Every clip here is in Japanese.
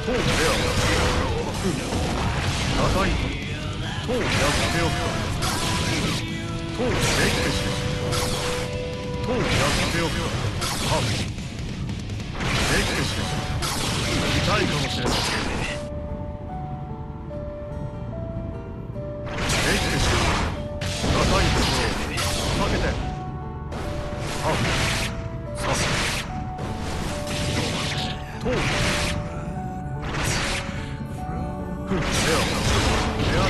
当レア高いこと当やっておくか当できてしまう当やっておくかはっできてしまう痛いかもしれないできてしまう高いところをかけてはっさす当ふんレア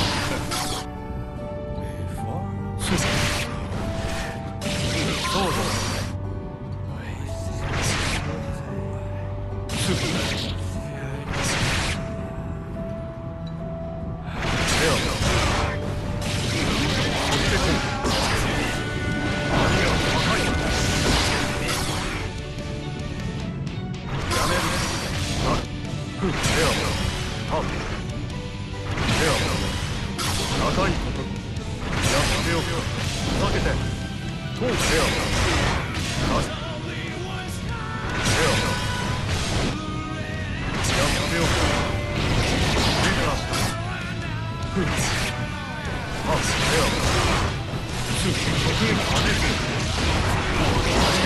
そうだ。スープ。レアだ。そしてこう。何が高い。やめる。なる。ふん、レアだ。は。レアだ。高いこと。やっておく。ふざけて。当レアだ。なし。レアだ。やっておく。目からした。ふん。あ、レアだ。すぐ、得意に当てる。